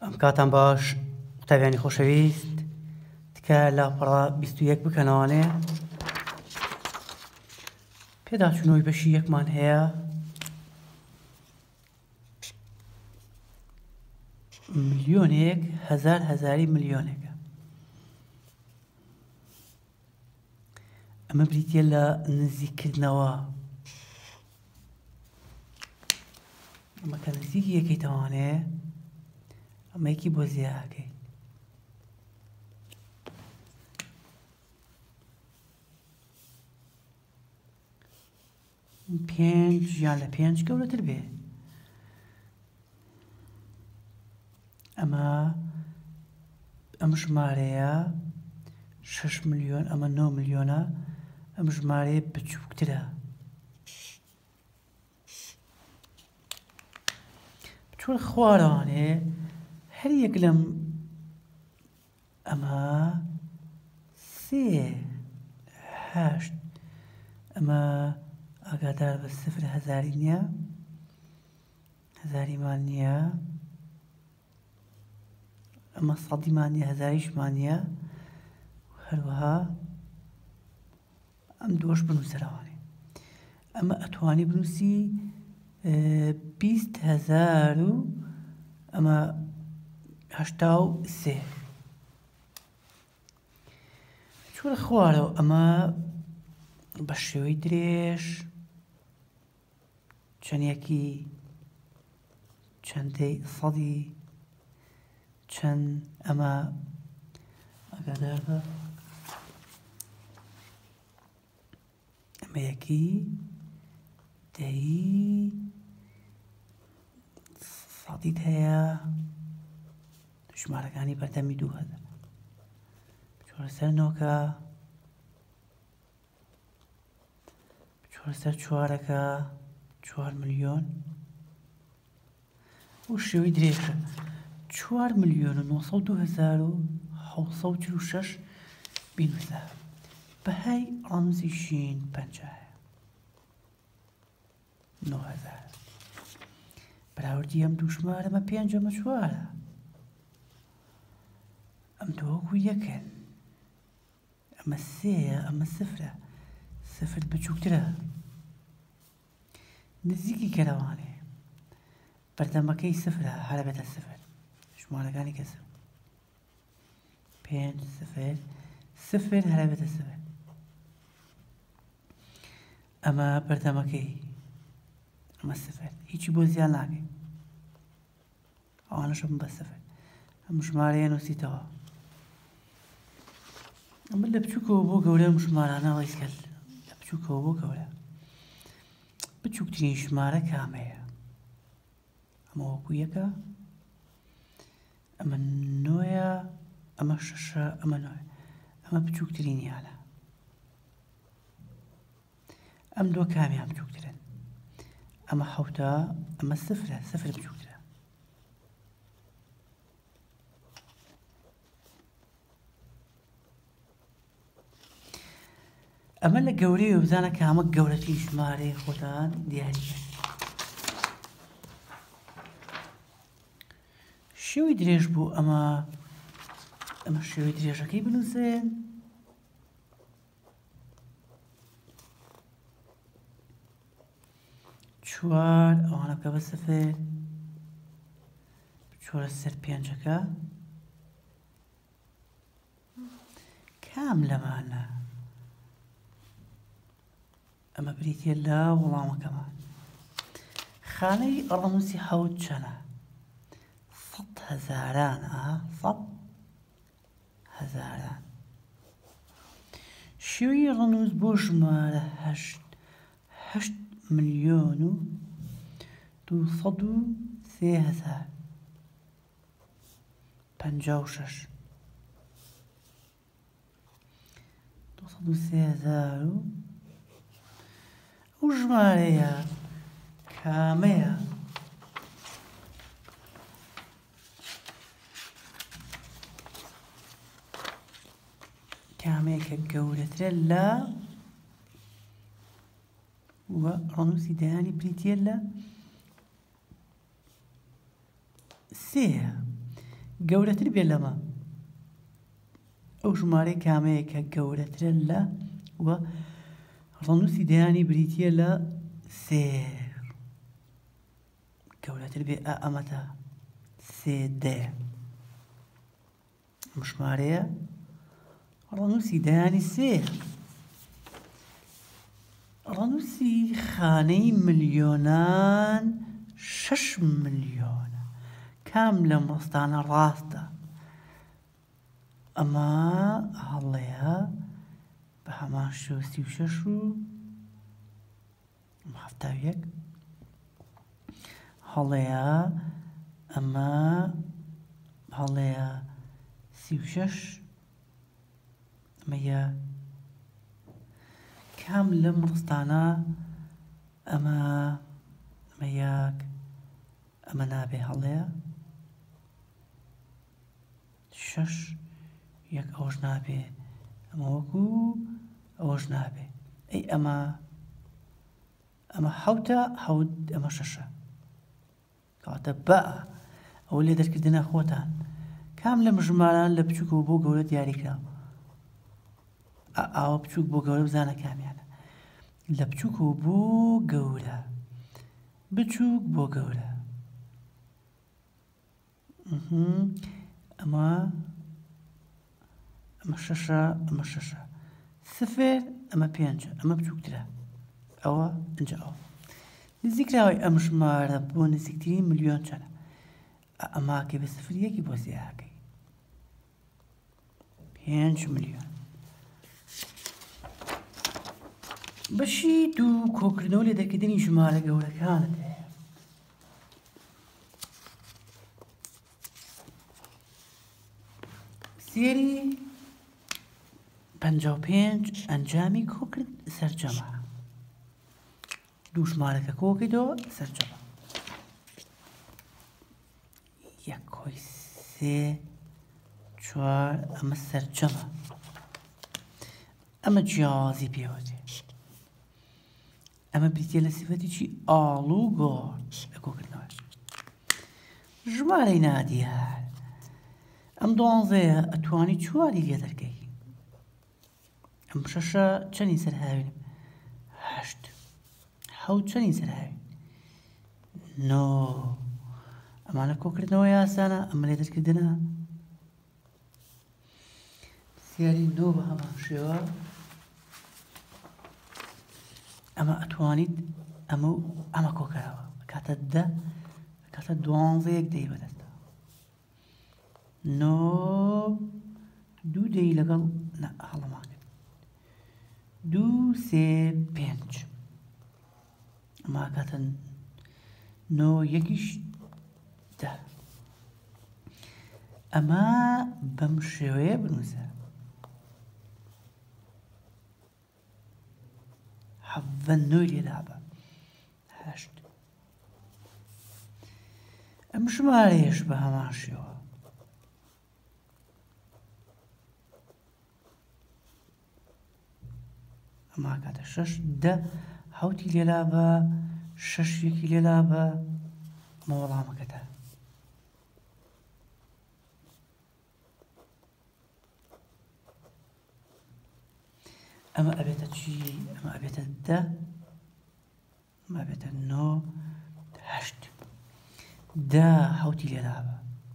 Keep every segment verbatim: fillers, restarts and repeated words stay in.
ئەم کاتان باش قوتابیانی خۆشەویست تکە لاپەڕە بیست و یەک بکەنەوانێ پێداچوونەوەی بەشی یەکمان هەیە ملیۆنێک هەزار هەزاری ملیۆنێکە ئەمە بریتیە لە نزیککردنەوە ئەمە کە نزیکی یەکەیتەوانێ ئەمە یەکی بۆ زیادەکەی پێنج یان لە پێنج گەورەتر بێ ئەمە ئەم ژمارەیە شەش ملیۆن ئەمە نۆ ملیۆنە ئەم ژمارەیە بچووکترە بچووە خوارەوانێ هەر یەک لەم ئەمە سێ هەشت ئەمە ئاگادار بە سفر هەزاری نییە هەزاریمان نییە ئەمە سەدیمان نییە هەزاریشمان نییە هەروەها ئەم دۆش بنووسەرەوانێ ئەمە ئەتوانی بنووسی بیست هەزار و ئەمە هەشتا و سێ چوە خوارەوە ئەمە بە شێوەی درێژ چەندێکی چەندەی سەدی چەند ئەمە ئاگادار بە ئەمە یەکی دەی سەدیت هەیە ژمارەکانی بەردەمی دوو هەزار بچۆرە سەر نۆکە بچۆرە سەر چوارەکە چوار ملیۆن و شێوەی درێژە چوار ملیۆن و نۆ سەد و دو هەزار و حەوت سەد و چل و شەش بینووسە بەهای ڕەمزیشین پەنجایە نۆ هەزار بەراوردی ئەم دوو ژمارە ئەمە پێنج ئەمە چوارە ئەم دووە وەکو یەکن ئەمە سێیە ئەمە سفرە سفر بچووکترە نزیکی کەرەوانێ بەردەمەکەی سفرە هەرە بێتە سفر ژمارەکانی کەسە پێنج سفر سفر هەرە بێتە سفر ئەمە بەردەمەکەی ئەمە سفر هیچی بۆ زیان ناکەی ئەوانەش بن بە سفر ئەم ژمارەیە نووسیتەوە ئەمە لە بچووکەوە بۆ گەورە ئەم ژمارانە وەیسکەل لە بچووکەوە بۆ گەورە بچووکترین ژمارە کامەیە ئەمە وەکو یەکە ئەمە نۆیە ئەمە شەشە ئەمە نۆیە ئەمە بچووکترینیانە ئەم دووە کامیان بچووکترن ئەمە حەوتە ئەمە سفرە سفر بچووکترە ئەمە لە گەورەی بزانە کە ئەمە گەورەترین ژمارەی خۆتان دیاریە شێوەی درێژ بوو ئەمە ئەمە شێوەی درێژەکەی بنووسێن چوار ئەوانە بکە بە سفر بچۆرە سەر پێنجەکە کام لەمانە ئەمە بریتیە لە وەڵامەکەمان خانەی ڕەمزی حەوت چەنە سەد هەزارانە سەد هەزاران شێوەی ڕەنووس بۆ ژمارە هەشت هەشت ملیۆن و دوو سەد و سێ هەزار پەنجا و شەش دوو سەد و سێ هەزار و ئەو ژمارەیە کامەیە کامەیە کە گەورەترە لە وە ڕەنووسی دەیانی بریتیە لە سێ گەورەتر بێ لەمە ئەو ژمارەی کامەیە کە گەورەترە لە وە ڕەنووسی دەیانی بریتیە لە سێر گەورەتر بێ ئە ئەمەتە سێ دێ ئەم ژمارەیە ڕەنووسی دەیانی سێر ڕەنووسی خانەی ملیۆنان شەش ملیۆنە کام لەم ڕستانە ڕاستە ئەمە هەڵەیە بە هەمان شێوە سی و شەش و هەفتا و یەک هەڵەیە ئەمە هەڵەیە سی و شەش ئەمە یە کام لەم ڕستانە ئەمە ئەمە یەک ئەمە نابێ هەڵەیە شەش یەک ئەوەش نابێ ئەمە وەکو ئەوەش نابێ ئەی ئەمە ئەمە حەوتە حەوت ئەمە شەشە کەواتە بە ئەوە لێ دەرکردنە خۆتان کام لەم ژماران لە بچووکەوە بۆ گەورە دیاریکراوە ئاوە بچووک بۆ گەورە بزانە کامیانە لە بچووکەوە بۆ گەورە بچووک بۆ گەورە ئەمە ئەمە شەشە ئەمە شەشە سفر ئەمە پێنجە ئەمە بچووکترە ئەوە ئەنجە ئەوە نزیکراوەی ئەم ژمارە بۆ نزیکترین ملیۆن چەنە ئەماکە بە سفر یەکی بۆ زیاکەی پێنج ملیۆن بەشی دوو کۆکردنەوە لێ دەرکردنی ژمارە گەورەکانت هەیە سێری پەنجا و پێنج ئەنجامی کۆکرد سەرجەمە دوو ژمارەکە کۆکردەوە سەرجەمە یەک کۆی سێ چوار ئەمە سەرجەمە ئەمە جیازی پێوەتێ ئەمە بریتە لە سیفەتێکی ئاڵ و گۆڕ لە کۆکردنەوە ژمارەی نادیار ئەم دوانزەیە ئەتوانی چواری لێ دەرکەی ئەم شەشە چەندی سەرهاوین هەشت حەوت چەندی سەرهاوین نۆ ئەمانە کۆکردنەوە یاسانە ئەمە لێ دەرکردنە سیاری نۆ بە هەمان شێوە ئەمە ئەتوانیت ئەمە ئەمە کۆکەرەوە کاتە دە کاتە دوانزەیەک دەی بەدەستە نۆ دوو دەی لەگەڵ هەڵەما کرد دوو سێ پێنج ئەمە کاتە نۆ یەکیش دە ئەمە بەم شێوەیە بنووسە حەڤە نۆی لێدابە هەشت ئەم ژمارەیەش بە هەمان شێوە ئەما کاتە شەش دە حەوتی لێلا بە شەش یەکی لێلا بە ئەمە وەڵامەکەتە ئەمە ئەبێتە چی ئەمە ئەبێتە دە ئەمە ئەبێتە نۆ هەشت دە حەوتی لێلا بە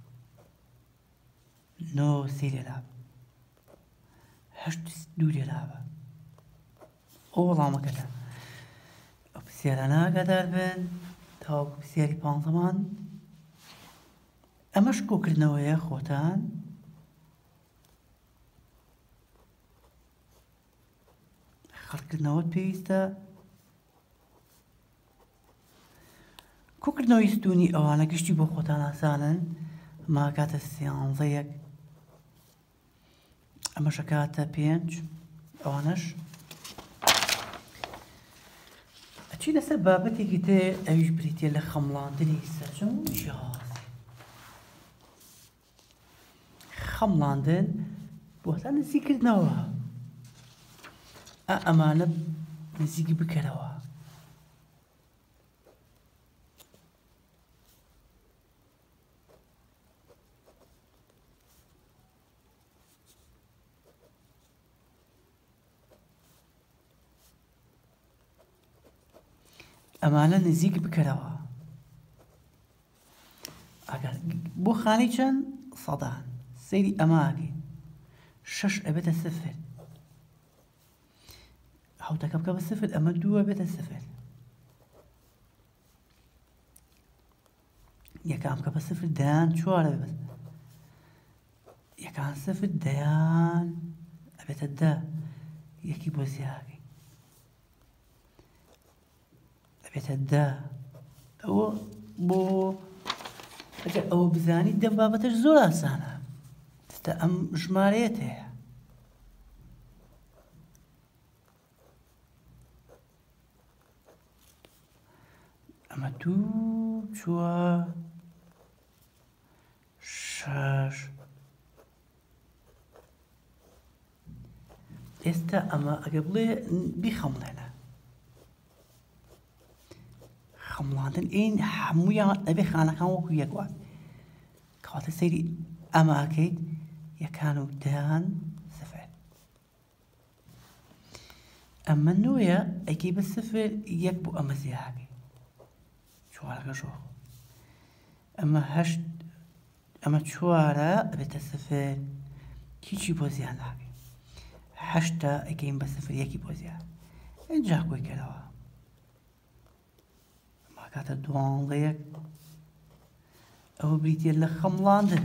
نۆ سێ لێلا بە هەشت دوو لێلا بە ئەو وەڵامەکەتە ئەو پرسیارانە ئاگادار بن تاوەکو پرسیاری پانزەمان ئەمەش کۆکردنەوەیە خۆتان خەڵکردنەوەت پێویستە کۆکردنەوەی ستونی ئەوانە گشتی بۆ خۆتان ئاسانن ئەمە کاتە سیانزەیەک ئەمەشە کاتە پێنج ئەوانەش ئەچی لەسەر بابەتێکی تێ ئەویش بریتە لە خەمڵاندنی سەرجەم و جیاز خەمڵاندن بۆتە نزیکردنەوە ئەمانە نزیکی بکەرەوە ئەمانە نزیک بکەرەوە. ئەگەر بۆ خانەی چەند سەدان سەیری ئەماکەین شەش ئەبێتە سفر، حوتەکە بکە بە سفر، ئەمە دووە بێتە سفر، یەکان بکە بە سفر دەیان چوارە بێت، یەکان سفر دەیان ئەبێتە دە، یەکی بۆ زیاکەین ئەبێتە دە. ئەوە بۆ ئەگەر ئەوە بزانیت دەم بابەتەش زۆر ئاسانە، دەستە ئەم ژمارەیەت هەیە. ئەمە دوو چووە شەش. ئێستا ئەمە ئەگە بڵێ بیخەمڵێنە، خەمڵاندن ئین هەموویان ئەبێ خانەکان وەکو یەک وات، کەواتە سەیری ئەماکەیت یەکان و دەیان سفر، ئەمە نوۆیە ئەیکەی بە سفر یەک بۆ ئەمە زیاکەی چوارەکە شۆخ، ئەمە هەشت ئەمە چوارە ئەبێتە سفر، هیچی بۆ زیان ناکەی، هەشتە ئەیکەین بە سفر یەکی بۆ زیان، ئینجا کۆی کەرەوە کاتە دوانزە یەک. ئەوە بریتە لە خەمڵاندن.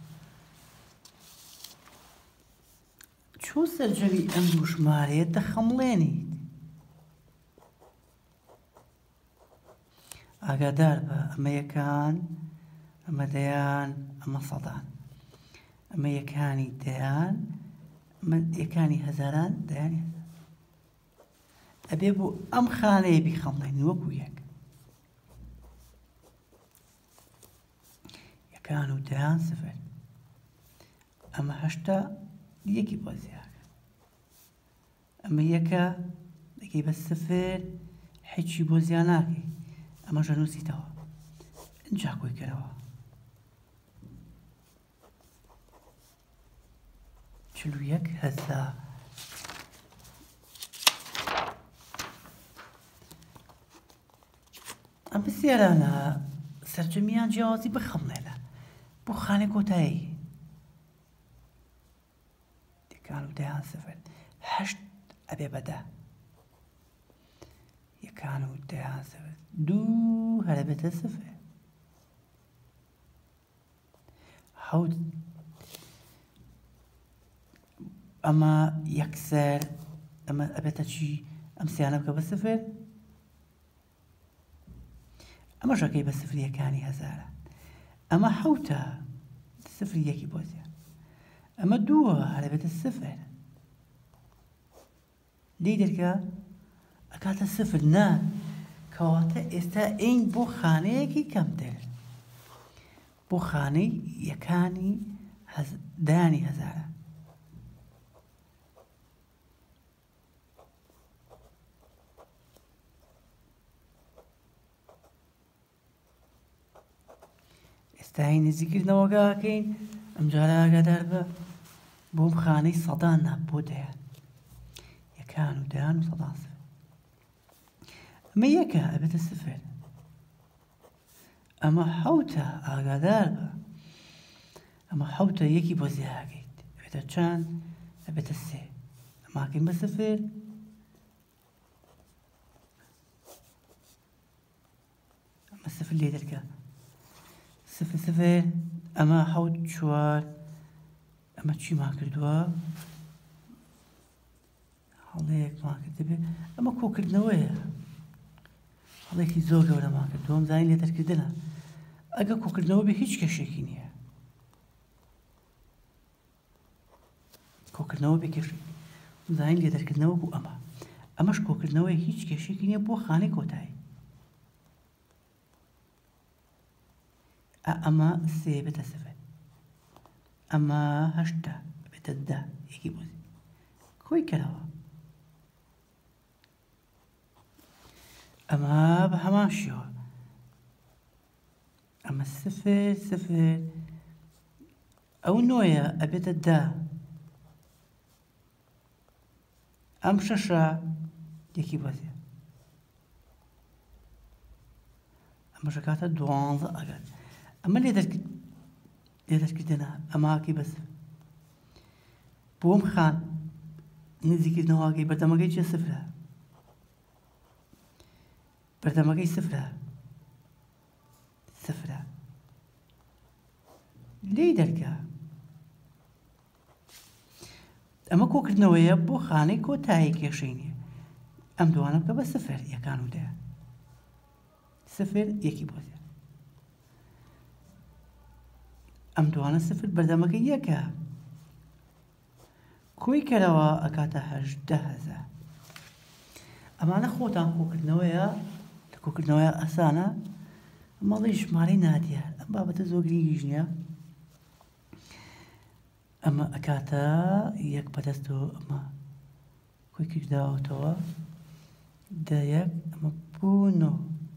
چۆن سەرجەمی ئەم دوو ژمارەیە دەخەمڵێنیت؟ ئاگادار بە ئەمە یەکان، ئەمە دەیان، ئەمە سەدان، ئەمە یەکانی دەیان، ئەمە یەکانی هەزاران دەیان هەزار، ئەبێ بۆ ئەم خانەیە بیخەمڵێنی وەکو یەک، یەکان و دەیان سفر، ئەمە هەشتە یەکی بۆ زیاکە، ئەمە یەکە دەکەی بە سفر هیچی بۆ زیان ناکەی، ئەمەشە نووسیتەوە، ئینجا کۆی کەرەوە چل و یەک هەزار. ئەم پرسیارانە سەرجەمیان جیاوازی بخەمڵێنە بۆ خانەی کۆتایی. یەکان و دەیان سفر، هەشت ئەبێ بە دە، یەکان و دەیان سفر، دوو هەرە بێتە سفر، حەوت ئەمە یەکسەر، ئەمە ئەبێتە چی؟ ئەم سیانە بکە بە سفر، ئەمە ژەکەی بە سفر یەکانی هەزارە، ئەمە حەوتە سفر یەکی بۆ زیان، ئەمە دووە هەرە بێتە سفر، لێی دەرکە ئەکاتە سفر نا، کەواتە ئێستا ئین بۆ خانەیەکی کەمتر، بۆ خانەی یەکانی دەیانی هەزارە. ئێستا هی نزیکردنەوەگاکەین، ئەم جارە ئاگادار بە بۆم خانەی سەدان نا بۆ دەیان، یەکان و دەیان و سەدان سفر، ئەمە یەکە ئەبێتە سفر، ئەمە حەوتە ئاگادار بە، ئەمە حەوتە یەکی بۆ زیاکەیت ئەبێتە چەند؟ ئەبێتە سێ، ئەماکەین بە سفر، ئەمە سفر لێ دەرکە سفر سفر، ئەمە حەوت چوار، ئەمە چیمان کردووە؟ هەڵەیەکمان کردبێ، ئەمە کۆکردنەوەیە، هەڵەیەکی زۆر گەورەمان کردووە، ئەم زانین لێ دەرکردنە، ئەگە کۆکردنەوە بێ هیچ کێشێکی نییە، کۆکردنەوە بێ کێشێکی، زانین لێ دەرکردنەوە بوو ئەمە، ئەمەش کۆکردنەوەی هیچ کێشێکی نییە بۆ خانەی کۆتایی. ئەمە سێ بێتە سفر، ئەمە هەشتە بێتە دە، یەکی بۆ زیان، کۆی کەرەوە، ئەمە بە هەمان شێوە، ئەمە سفر سفر، ئەو نۆیە ئەبێتە دە، ئەم شەشە یەکی بۆ زیان، ئەمەش ئەکاتە دوانزە ئەگەر ئەمە لێ دەرکرد لێ دەرکردنە ئەماکەی بەس بۆم خان نزیکردنەوەکەی بەردەمەکەی چێ سفرە بەردەمەکەی سفرە سفرە لێی دەرکە ئەمە کۆکردنەوەیە بۆ خانەی کۆتایی کێشەی نییە ئەم دوانە بکە بە سفر یەکان و دەیە سفر یەکی بۆ زێر ئەم دوانە سفر بەردەمەکەی یەکە کۆی کەرەوە ئەکاتە هەژدە هەزار ئەمانە خۆتان کۆکردنەوەیە لە کۆکردنەوەیە ئەسانە مەڵی ژمارەی نادیار ئەم بابەتە زۆر گرنگیش نییە ئەمە ئەکاتە یەک بەدەستەوە ئەمە کۆی کرداوەتەوە دە یەک ئەمە بوو نۆ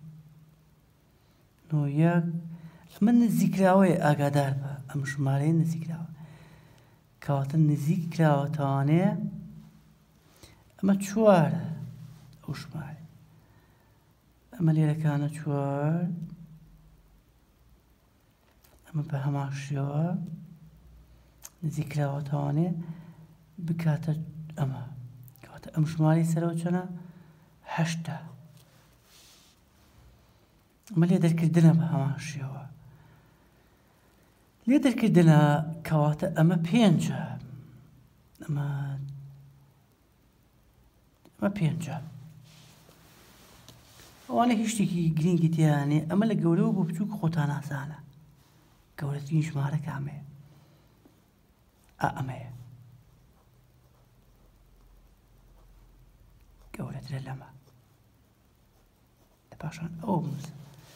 نۆ یەک ئەمە نزیکراوەیە ئاگادار بە ئەم ژمارەیە نزیکراوە کەواتە نزیک کراوەتەوانەیە ئەمە چوارە ئەو ژمارە ئەمە لێرەکانە چوار ئەمە بە هەمان شێوە نزیک کراوەتەوانێ بکاتە ئەمە کەواتە ئەم ژمارەی سەرەوە چەنە هەشتە ئەمە لێ دەرکردنە بە هەمان شێوە لێ دەرکردنە کەواتە ئەمە پێنجە ئەمە ئەمە پێنجە ئەوانە هیچ شتێکی گرنگی تیانێ ئەمە لە گەورەوە بۆ بچووک خۆتان ئاسانە گەورەترین ژمارە کامەیە ئا ئەمەیە گەورەترە لەمە لە پاشان ئەوە بنووسە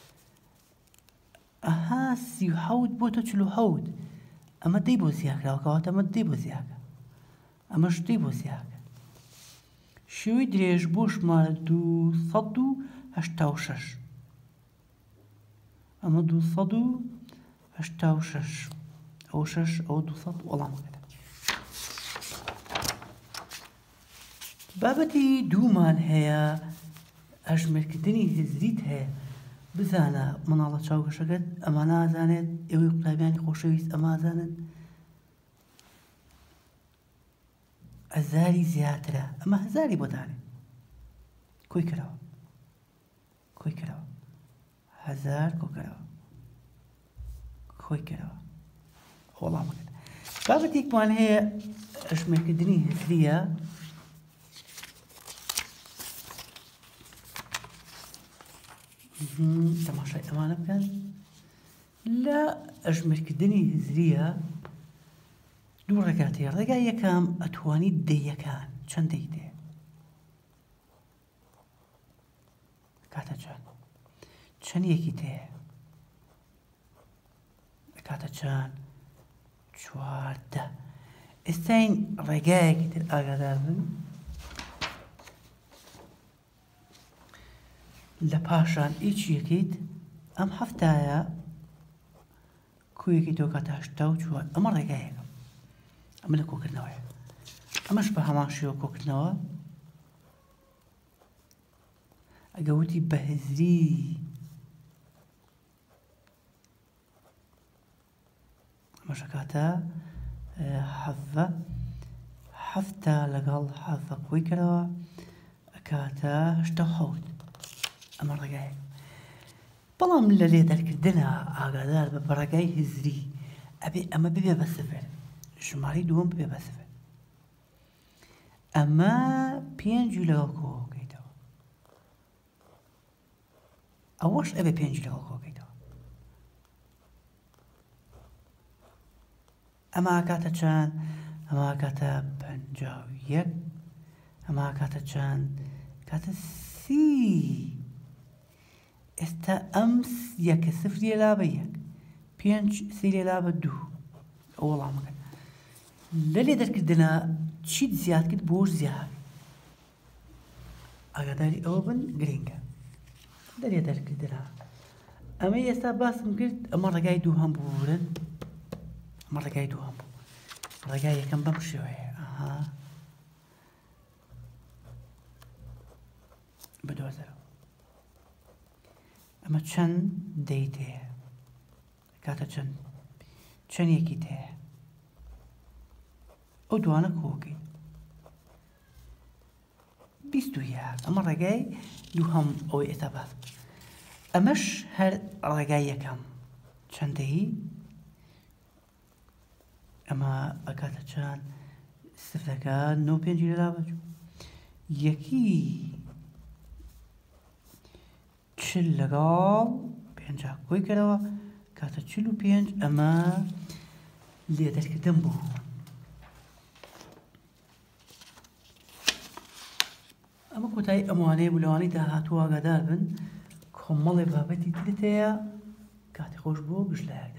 ئەها سی و حەوت بۆتە چل و حەوت ئەمە دەی بۆ زیاکراوە کەواتە ئەمە دەی بۆ زیاکە ئەمەش دەی بۆ زیاکە شێوەی درێژ بۆ ژمارە دوو سەد و هەشتا و شەش ئەمە دوو سەد و هەشتا و شەش ئەو شەش ئەو دوو سەد وەڵامەکەدا بابەتی دوومان هەیە ئەژمێرکردنی هزریت هەیە بزانە مناڵە چاوگەشەکەت ئەمانە ئازانێت ئێوەی قوتابیانی خۆشەویست ئەمە ئازانن هەزاری زیاترە ئەمە هەزاری بۆدانێ کۆی کراوە کۆی کراوە هەزار کۆکەرەوە کۆی کراوە وەڵامەکەت بابەتێکمان هەیە ئەژمێرکردنی هزریە تەماشای ئەمانە بکەن لە ئەژمێرکردنی هزریە دوو ڕێگاتەیە ڕێگای یەکەم ئەتوانی دەیەکان چەندەی دێ کاتە چەند چەند یەکی دێ کاتە چەند چواردە ئێستاین ڕێگایەکی تر ئاگادار بن لە پاشان هیچ یەکیت ئەم هەفتایە کویەکی تۆ کاتە هەشتا و چوار ئەمە ڕێگایەکە ئەمە لە کۆکردنەوەیە ئەمەش بە هەمان شێوە کۆکردنەوە ئەگە وتی بە هزری ئەمەش کاتە حەڤە هەفتە لەگەڵ حەڤە کۆی کەرەوە ئەکاتە هەشتا و حەوت ئەمە ڕێگایە بەڵام لە لێ دەرکردنە ئاگادار بە بەڕێگای هزری ئەبێ ئەمە ببێ بە سفر ژمارەی دووەم ببێ بە سفر ئەمە پێنجی لەگەڵ کۆکەیتەوە ئەوەش ئەبێ پێنجی لەگەڵ کۆکەیتەوە ئەمە کاتە چەند ئەمە کاتە پەنجا و یەک ئەمە کاتە چەند کاتە سی ئێستا ئەم یەکە سفری لا بە یەک پێنج سیرێ لا بە دوو ئەو وەڵامەکەن لە لێ دەرکردنە چیت زیاد کرد بۆش زیاد ئاگاداری ئەوە بن گرنگە لە لێ دەرکردنە ئەمە ئێستا باسم کرد ئەمە ڕێگای دوو هەم بورن ئەمە ڕێگای دوو هەم بوو ڕێگای یەکەم بەم شێوەیە ئەها بدۆزەرەوە ئەمە چەند دەیت هەیە کاتە چەند چەندێکیت هەیە ئەو دوانە کۆکەین بیست و یەک ئەمە ڕێگای دووهەم ئەوەی ئێستا باس ئەمەش هەر ڕێگای یەکەم چەندەیی ئەمە ئەکاتە چەند سفرەکە نۆ پێنجی لەلا بەچوو یەکی چل لەگەڵ پێنجا کۆی کەرەوە کاتە چل و پێنج ئەمە لێدەرکردن بوو ئەمە کۆتایی ئەموانەیە بوو لەوانەی داهاتوو ئاگادار بن کۆمەڵێ بابەتی ترت هەیە کاتی خۆش بۆ گشت لایەک